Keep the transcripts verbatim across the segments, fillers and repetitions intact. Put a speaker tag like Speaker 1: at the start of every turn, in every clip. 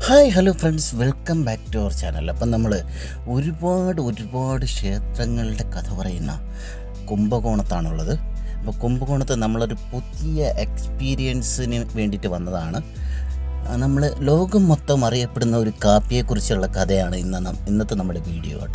Speaker 1: Hi hello friends, welcome back to our channel. അപ്പം നമ്മൾ ഒരുപാട് ഒരുപാട് ക്ഷേത്രങ്ങളുടെ കഥ പറയുന്ന കുംഭകോണത്താണുള്ളത്. അപ്പോൾ കുംഭകോണത്ത് നമ്മളൊരു പുതിയ എക്സ്പീരിയൻസിന് വേണ്ടിയിട്ട് വന്നതാണ്. നമ്മൾ ലോകം മൊത്തം അറിയപ്പെടുന്ന ഒരു കാപ്പിയെക്കുറിച്ചുള്ള കഥയാണ് ഇന്ന് ഇന്നത്തെ നമ്മുടെ വീഡിയോ കേട്ടോ.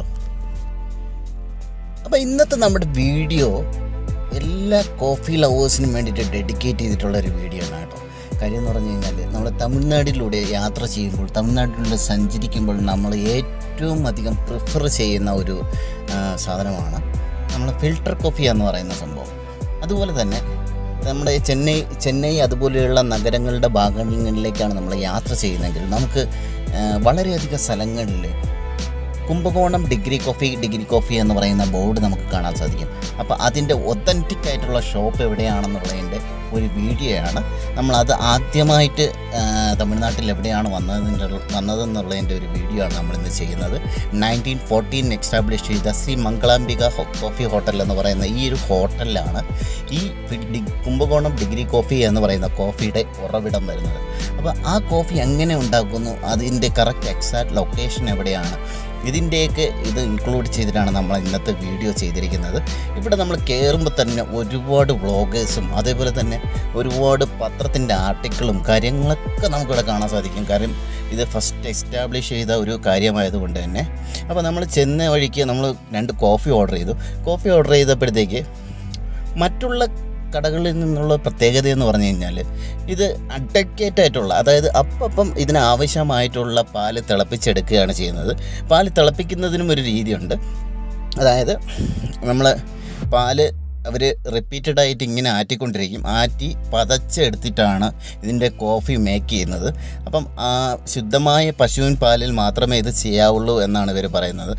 Speaker 1: അപ്പോൾ ഇന്നത്തെ നമ്മുടെ വീഡിയോ എല്ലാ കോഫി ലവേഴ്സിനും വേണ്ടിയിട്ട് ഡെഡിക്കേറ്റ് ചെയ്തിട്ടുള്ളൊരു വീഡിയോ ആണ് കേട്ടോ. കാര്യം എന്ന് പറഞ്ഞു കഴിഞ്ഞാൽ നമ്മൾ തമിഴ്നാട്ടിലൂടെ യാത്ര ചെയ്യുമ്പോൾ, തമിഴ്നാട്ടിലൂടെ സഞ്ചരിക്കുമ്പോൾ നമ്മൾ ഏറ്റവും അധികം പ്രിഫർ ചെയ്യുന്ന ഒരു സാധനമാണ് നമ്മൾ ഫിൽട്ടർ കോഫി എന്ന് പറയുന്ന സംഭവം. അതുപോലെ തന്നെ നമ്മുടെ ചെന്നൈ ചെന്നൈ അതുപോലെയുള്ള നഗരങ്ങളുടെ ഭാഗങ്ങളിലേക്കാണ് നമ്മൾ യാത്ര ചെയ്യുന്നതെങ്കിൽ നമുക്ക് വളരെയധികം സ്ഥലങ്ങളിൽ Kumbakonam degree coffee degree coffee എന്ന് പറയുന്ന ബോർഡ് നമുക്ക് കാണാൻ സാധിക്കും. അപ്പോൾ അതിൻ്റെ ഒത്തൻറ്റിക് ആയിട്ടുള്ള ഷോപ്പ് എവിടെയാണെന്നുള്ളതിൻ്റെ ഒരു വീഡിയോയാണ് നമ്മളത് ആദ്യമായിട്ട് തമിഴ്നാട്ടിൽ എവിടെയാണ് വന്നതിൻ്റെ വന്നതെന്നുള്ളതിൻ്റെ ഒരു വീഡിയോ ആണ് നമ്മളിന്ന് ചെയ്യുന്നത്. നയൻറ്റീൻ ഫോർട്ടീൻ എക്സ്റ്റാബ്ലിഷ് ചെയ്ത ശ്രീ മംഗളാംബിക കോഫി ഹോട്ടൽ എന്ന് പറയുന്ന ഈ ഒരു ഹോട്ടലിലാണ് ഈ കുംഭകോണം ഡിഗ്രി കോഫി എന്ന് പറയുന്ന കോഫിയുടെ ഉറവിടം വരുന്നത്. അപ്പോൾ ആ കോഫി എങ്ങനെ ഉണ്ടാക്കുന്നു, അതിൻ്റെ കറക്റ്റ് എക്സാക്റ്റ് ലൊക്കേഷൻ എവിടെയാണ്, ഇതിൻ്റെയൊക്കെ ഇത് ഇൻക്ലൂഡ് ചെയ്തിട്ടാണ് നമ്മൾ ഇന്നത്തെ വീഡിയോ ചെയ്തിരിക്കുന്നത്. ഇവിടെ നമ്മൾ കയറുമ്പോൾ തന്നെ ഒരുപാട് വ്ളോഗേഴ്സും അതേപോലെ തന്നെ ഒരുപാട് പത്രത്തിൻ്റെ ആർട്ടിക്കിളും കാര്യങ്ങളൊക്കെ നമുക്കിവിടെ കാണാൻ സാധിക്കും. കാര്യം ഇത് ഫസ്റ്റ് എസ്റ്റാബ്ലിഷ് ചെയ്ത ഒരു കാര്യമായതുകൊണ്ട് തന്നെ. അപ്പോൾ നമ്മൾ ചെന്ന വഴിക്ക് നമ്മൾ രണ്ട് കോഫി ഓർഡർ ചെയ്തു. കോഫി ഓർഡർ ചെയ്തപ്പോഴത്തേക്ക് മറ്റുള്ള കടകളിൽ നിന്നുള്ള പ്രത്യേകത എന്ന് പറഞ്ഞു കഴിഞ്ഞാൽ ഇത് അഡ്വക്കേറ്റ് ആയിട്ടുള്ള, അതായത് അപ്പം ഇതിന് ആവശ്യമായിട്ടുള്ള പാല് തിളപ്പിച്ചെടുക്കുകയാണ് ചെയ്യുന്നത്. പാല് തിളപ്പിക്കുന്നതിനും ഒരു രീതിയുണ്ട്. അതായത് നമ്മൾ പാല് അവർ റിപ്പീറ്റഡ് ആയിട്ട് ഇങ്ങനെ ആറ്റിക്കൊണ്ടിരിക്കും. ആറ്റി പതച്ചെടുത്തിട്ടാണ് ഇതിൻ്റെ കോഫി മേക്ക് ചെയ്യുന്നത്. അപ്പം ആ ശുദ്ധമായ പശുവിൻ പാലിൽ മാത്രമേ ഇത് ചെയ്യാവുള്ളൂ എന്നാണ് ഇവർ പറയുന്നത്.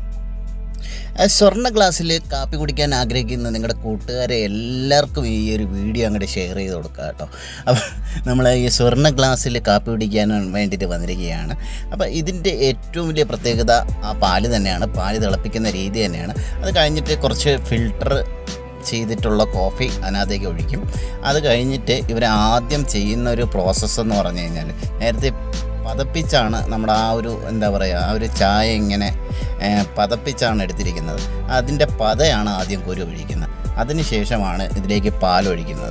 Speaker 1: സ്വർണ്ണ ഗ്ലാസ്സിൽ കാപ്പി കുടിക്കാൻ ആഗ്രഹിക്കുന്ന നിങ്ങളുടെ കൂട്ടുകാരെ എല്ലാവർക്കും ഈ ഒരു വീഡിയോ അങ്ങോട്ട് ഷെയർ ചെയ്ത് കൊടുക്കുക കേട്ടോ. അപ്പോൾ നമ്മൾ ഈ സ്വർണ്ണ ഗ്ലാസ്സിൽ കാപ്പി കുടിക്കാൻ വേണ്ടിയിട്ട് വന്നിരിക്കുകയാണ്. അപ്പോൾ ഇതിൻ്റെ ഏറ്റവും വലിയ പ്രത്യേകത ആ പാല് തന്നെയാണ്, പാല് തിളപ്പിക്കുന്ന രീതി തന്നെയാണ്. അത് കഴിഞ്ഞിട്ട് കുറച്ച് ഫിൽട്ടർ ചെയ്തിട്ടുള്ള കോഫി അതിനകത്തേക്ക് ഒഴിക്കും. അത് കഴിഞ്ഞിട്ട് ഇവർ ആദ്യം ചെയ്യുന്ന ഒരു പ്രോസസ്സ് എന്ന് പറഞ്ഞു കഴിഞ്ഞാൽ, നേരത്തെ പതപ്പിച്ചാണ് നമ്മുടെ ആ ഒരു എന്താ പറയുക ആ ഒരു ചായ ഇങ്ങനെ പതപ്പിച്ചാണ് എടുത്തിരിക്കുന്നത്. അതിൻ്റെ പതയാണ് ആദ്യം കുരു ഒഴിക്കുന്നത്. അതിന് ശേഷമാണ് ഇതിലേക്ക് പാലൊഴിക്കുന്നത്.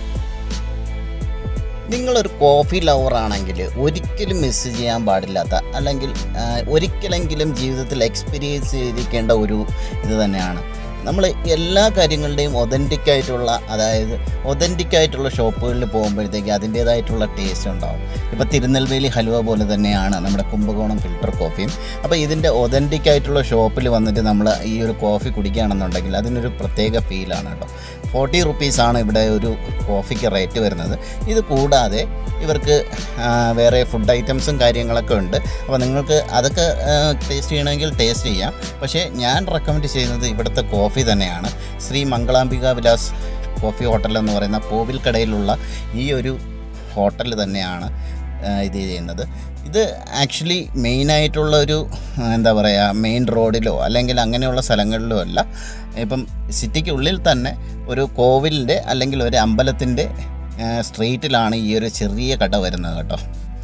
Speaker 1: നിങ്ങളൊരു കോഫി ലവറാണെങ്കിൽ ഒരിക്കലും മിസ് ചെയ്യാൻ പാടില്ലാത്ത, അല്ലെങ്കിൽ ഒരിക്കലെങ്കിലും ജീവിതത്തിൽ എക്സ്പീരിയൻസ് ചെയ്തിരിക്കേണ്ട ഒരു ഇത് തന്നെയാണ്. നമ്മൾ എല്ലാ കാര്യങ്ങളുടെയും ഒതൻറ്റിക്കായിട്ടുള്ള, അതായത് ഒതൻറ്റിക്കായിട്ടുള്ള ഷോപ്പുകളിൽ പോകുമ്പോഴത്തേക്ക് അതിൻ്റേതായിട്ടുള്ള ടേസ്റ്റ് ഉണ്ടാവും. ഇപ്പോൾ തിരുനെൽവേലി ഹലുവ പോലെ തന്നെയാണ് നമ്മുടെ കുംഭകോണം ഫിൽട്ടർ കോഫിയും. അപ്പോൾ ഇതിൻ്റെ ഒതൻറ്റിക്കായിട്ടുള്ള ഷോപ്പിൽ വന്നിട്ട് നമ്മൾ ഈ ഒരു കോഫി കുടിക്കുകയാണെന്നുണ്ടെങ്കിൽ അതിനൊരു പ്രത്യേക ഫീലാണ് കേട്ടോ. ഫോർട്ടി റുപ്പീസാണ് ഇവിടെ ഒരു കോഫിക്ക് റേറ്റ് വരുന്നത്. ഇത് കൂടാതെ ഇവർക്ക് വേറെ ഫുഡ് ഐറ്റംസും കാര്യങ്ങളൊക്കെ ഉണ്ട്. അപ്പോൾ നിങ്ങൾക്ക് അതൊക്കെ ടേസ്റ്റ് ചെയ്യണമെങ്കിൽ ടേസ്റ്റ് ചെയ്യാം. പക്ഷേ ഞാൻ റെക്കമെൻഡ് ചെയ്യുന്നത് ഇവിടുത്തെ കോഫി തന്നെയാണ്. ശ്രീ മംഗളാംബിക വിലാസ് കോഫി ഹോട്ടൽ എന്ന് പറയുന്ന കോവിൽക്കടയിലുള്ള ഈ ഒരു ഹോട്ടൽ തന്നെയാണ് ഇത് ചെയ്യുന്നത്. ഇത് ആക്ച്വലി മെയിനായിട്ടുള്ള ഒരു എന്താ പറയുക മെയിൻ റോഡിലോ അല്ലെങ്കിൽ അങ്ങനെയുള്ള സ്ഥലങ്ങളിലോ അല്ല. ഇപ്പം സിറ്റിക്കുള്ളിൽ തന്നെ ഒരു കോവിലിൻ്റെ അല്ലെങ്കിൽ ഒരു അമ്പലത്തിൻ്റെ സ്ട്രീറ്റിലാണ് ഈ ഒരു ചെറിയ കട വരുന്നത് കേട്ടോ.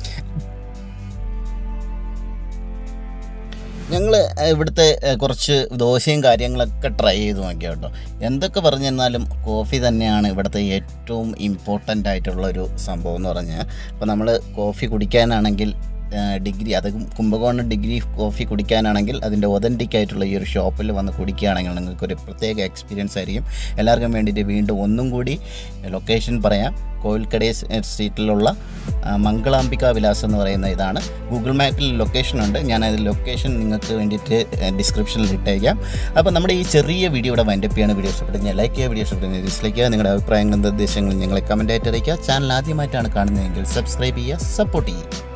Speaker 1: ഞങ്ങൾ ഇവിടുത്തെ കുറച്ച് ദോശയും കാര്യങ്ങളൊക്കെ ട്രൈ ചെയ്ത് നോക്കി കേട്ടോ. എന്തൊക്കെ പറഞ്ഞു തന്നാലും കോഫി തന്നെയാണ് ഇവിടുത്തെ ഏറ്റവും ഇമ്പോർട്ടൻ്റ് ആയിട്ടുള്ളൊരു സംഭവം എന്ന് പറഞ്ഞാൽ. അപ്പോൾ നമ്മൾ കോഫി കുടിക്കാനാണെങ്കിൽ ഡിഗ്രി, അത് കുംഭകോണം ഡിഗ്രി കോഫി കുടിക്കാനാണെങ്കിൽ അതിൻ്റെ ഒതൻറ്റിക് ആയിട്ടുള്ള ഈ ഒരു ഷോപ്പിൽ വന്ന് കുടിക്കുകയാണെങ്കിൽ നിങ്ങൾക്കൊരു പ്രത്യേക എക്സ്പീരിയൻസ് ആയിരിക്കും. എല്ലാവർക്കും വേണ്ടിയിട്ട് വീണ്ടും ഒന്നും കൂടി ലൊക്കേഷൻ പറയാം. കോവിൽക്കട സ്ട്രീറ്റിലുള്ള മംഗളാംബിക വിലാസ് എന്ന് പറയുന്ന ഇതാണ്. ഗൂഗിൾ മാപ്പിൽ ലൊക്കേഷൻ ഉണ്ട്. ഞാനത് ലൊക്കേഷൻ നിങ്ങൾക്ക് വേണ്ടിയിട്ട് ഡിസ്ക്രിപ്ഷനിൽ ഇട്ടേക്കാം. അപ്പോൾ നമ്മുടെ ഈ ചെറിയ വീഡിയോ ഇവിടെ വൈൻഡപ്പ് ചെയ്യാണ്. വീഡിയോ ഇഷ്ടപ്പെട്ടു ഞാൻ ലൈക്ക് ചെയ്യുക, വീഡിയോ ഇഷ്ടപ്പെട്ടു ഡിസ്ലൈക്ക് ചെയ്യുക. നിങ്ങളുടെ അഭിപ്രായങ്ങളും നിർദ്ദേശങ്ങളും ഞങ്ങളെ കമൻറ്റായിട്ട് അറിയിക്കുക. ചാനൽ ആദ്യമായിട്ടാണ് കാണുന്നതെങ്കിൽ സബ്സ്ക്രൈബ് ചെയ്യുക, സപ്പോർട്ട് ചെയ്യുക.